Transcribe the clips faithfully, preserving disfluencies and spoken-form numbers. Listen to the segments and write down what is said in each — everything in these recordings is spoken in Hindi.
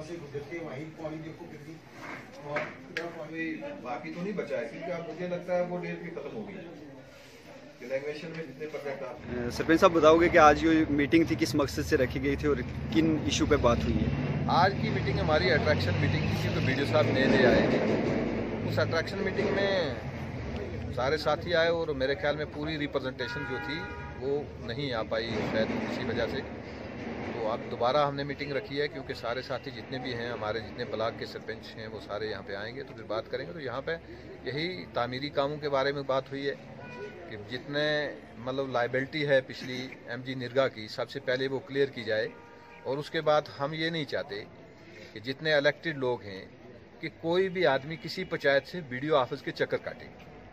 से गुजरते हैं वहीं पानी देखो कितनी और कोई बाकी तो नहीं बचा है, क्योंकि अब मुझे लगता है वो डेट भी खत्म हो गई इलैंग्वेशन में जितने प्रोजेक्ट आप। सरपंच साहब बताओगे कि आज जो मीटिंग थी किस मकसद से रखी गई थी और किन इशू पे बात हुई है? आज की मीटिंग हमारी अट्रैक्शन मीटिंग थी, क्योंकि वीडियो साहब नए नए आए थे। उस अट्रैक्शन मीटिंग में सारे साथी आए और मेरे ख्याल में पूरी रिप्रेजेंटेशन जो थी वो नहीं आ पाई शायद किसी वजह से। तो अब दोबारा हमने मीटिंग रखी है, क्योंकि सारे साथी जितने भी हैं हमारे, जितने ब्लॉक के सरपंच हैं वो सारे यहाँ पे आएंगे तो फिर बात करेंगे। तो यहाँ पे यही तामीरी कामों के बारे में बात हुई है कि जितने मतलब लाइबिलिटी है पिछली एमजी निरगा की, सबसे पहले वो क्लियर की जाए। और उसके बाद हम ये नहीं चाहते कि जितने इलेक्टेड लोग हैं कि कोई भी आदमी किसी पंचायत से वीडियो ऑफिस के चक्कर काटे।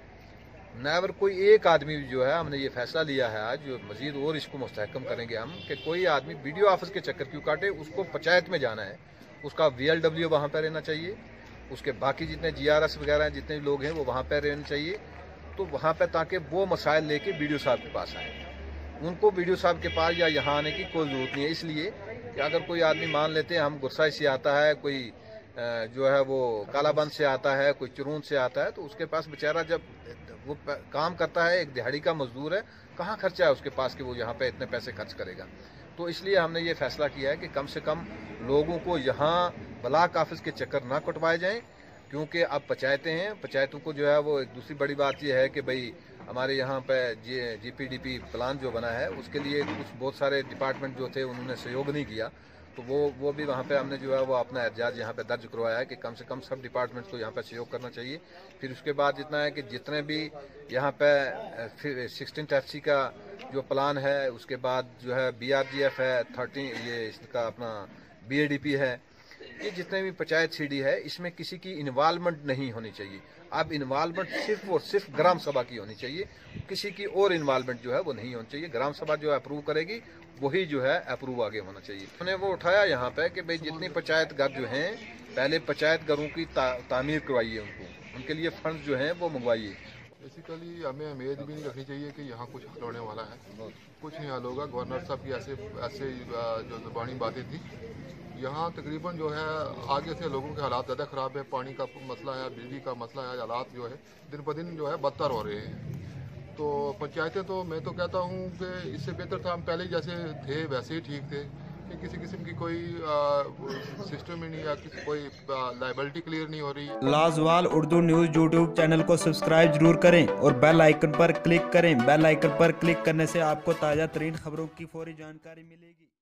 नेवर कोई एक आदमी जो है, हमने ये फैसला लिया है आज, जो मजीद और इसको मुस्तहकम करेंगे हम, कि कोई आदमी वीडियो ऑफिस के चक्कर क्यों काटे। उसको पंचायत में जाना है, उसका वी एल डब्ल्यू वहाँ पर रहना चाहिए, उसके बाकी जितने जी आर एस वगैरह हैं, जितने लोग हैं वो वहाँ पर रहने चाहिए। तो वहाँ पर ताकि वो मसाइल लेके वीडियो साहब के पास आए। उनको वीडियो साहब के पास या यहाँ आने की कोई ज़रूरत नहीं है, इसलिए कि अगर कोई आदमी मान लेते हैं हम गुरसाई से आता है, कोई जो है वो कालाबंद से आता है, कोई चुरून से आता है, तो उसके पास बेचारा जब वो काम करता है, एक दिहाड़ी का मजदूर है, कहाँ खर्चा है उसके पास कि वो यहाँ पे इतने पैसे खर्च करेगा। तो इसलिए हमने ये फैसला किया है कि कम से कम लोगों को यहाँ ब्लॉक ऑफिस के चक्कर ना कटवाए जाएं, क्योंकि अब पंचायतें हैं, पंचायतों को जो है वो एक दूसरी बड़ी बात यह है कि भाई हमारे यहाँ पे G P D P plan जो बना है उसके लिए कुछ बहुत सारे डिपार्टमेंट जो थे उन्होंने सहयोग नहीं किया। तो वो वो भी वहाँ पे हमने जो है वो अपना एहतजाज यहाँ पे दर्ज करवाया है कि कम से कम सब डिपार्टमेंट्स को यहाँ पे सहयोग करना चाहिए। फिर उसके बाद जितना है कि जितने भी यहाँ पे फिर सिक्सटीन एफ सी का जो प्लान है, उसके बाद जो है बी आर जी एफ है, थर्टीन ये इसका अपना बी ए डी पी है, ये जितने भी पंचायत सी डी है, इसमें किसी की इन्वॉल्वमेंट नहीं होनी चाहिए। अब इन्वॉल्वमेंट सिर्फ और सिर्फ ग्राम सभा की होनी चाहिए, किसी की और इन्वॉल्वमेंट जो है वो नहीं होनी चाहिए। ग्राम सभा जो अप्रूव करेगी वही जो है अप्रूव आगे होना चाहिए। उन्होंने वो उठाया यहाँ पे कि भाई जितनी पंचायत घर जो हैं, पहले पंचायत घरों की ता, तामीर करवाइए, उनको उनके लिए फंड जो हैं वो मंगवाइए। बेसिकली हमें उम्मीद भी नहीं रखनी चाहिए कि यहाँ कुछ हल होने वाला है, कुछ नहीं हल होगा। गवर्नर साहब की ऐसे ऐसे जो ज़बानी बातें थी, यहाँ तकरीबन जो है आगे से लोगों के हालात ज़्यादा ख़राब है, पानी का मसला है, बिजली का मसला है, हालात जो है दिन ब दिन जो है बदतर हो रहे हैं। तो पंचायतें तो मैं तो कहता हूँ कि इससे बेहतर था हम पहले जैसे थे वैसे ही ठीक थे, कि किसी किस्म की कोई सिस्टम ही नहीं या किसी कोई लाइबिलिटी क्लियर नहीं हो रही। लाजवाल उर्दू न्यूज़ यूट्यूब चैनल को सब्सक्राइब जरूर करें और बेल आइकन पर क्लिक करें। बेल आइकन पर क्लिक करने से आपको ताज़ा तरीन खबरों की फौरी जानकारी मिलेगी।